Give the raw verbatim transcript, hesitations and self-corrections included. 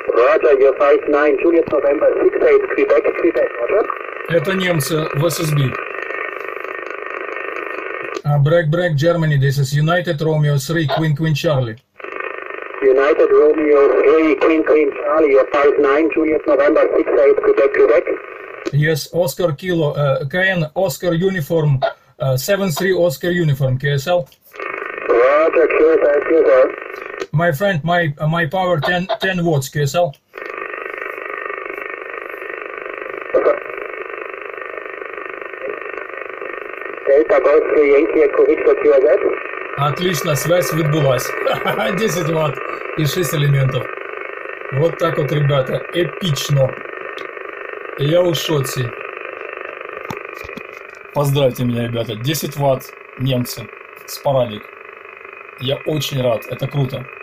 Roger, you're five nine, Juliet November six eight, Quebec, Quebec, Roger. Это немцы в эс эс би. Uh, break, break, Germany, this is United Romeo three, Queen, Queen, Charlie. United Romeo three, Queen, Queen, Charlie, you're five nine, Juliet November six eight, Quebec, Quebec. Yes, Oscar Kilo, uh, K N, Oscar Uniform, uh, seven three Oscar Uniform, K S L. Roger, Q S L, Q S L. My friend, my uh, my power ten, ten watts, K S L. Delta Golf three Yankee Echo Victor Q S S. Отлично, связь відбулась. десять ватт и шесть элементов. Вот так вот, ребята, эпично. Я в шоке. Поздравьте меня, ребята. десять ватт, немцы. Спорадик. Я очень рад, это круто.